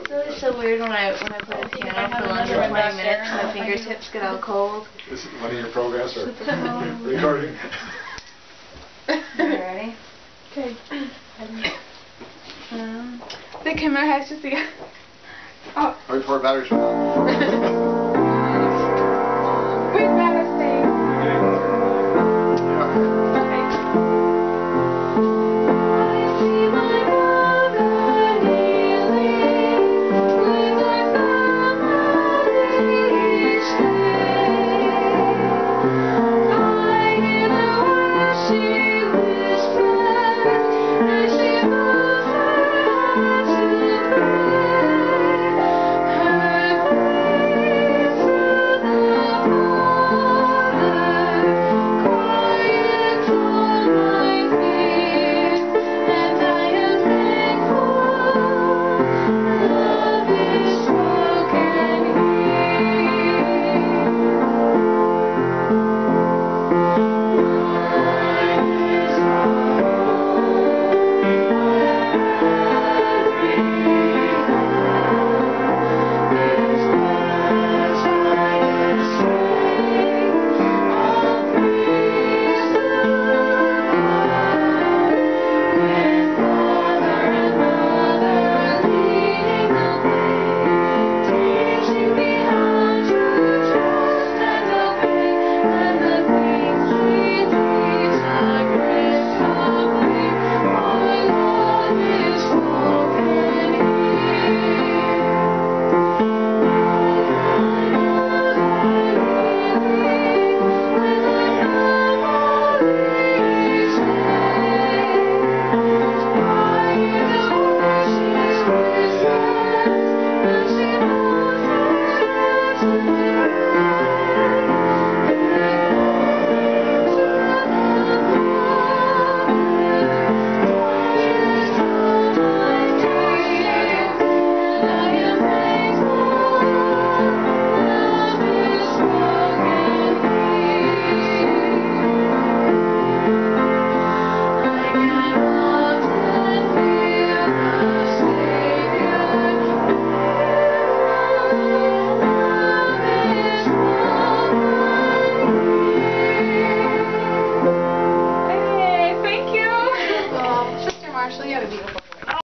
It's always so weird when I play the piano for longer than 20 minutes, my fingertips get all cold. Is it one of your programs or recording? Ready? Okay. The camera has to see. Oh. How many batteries from now?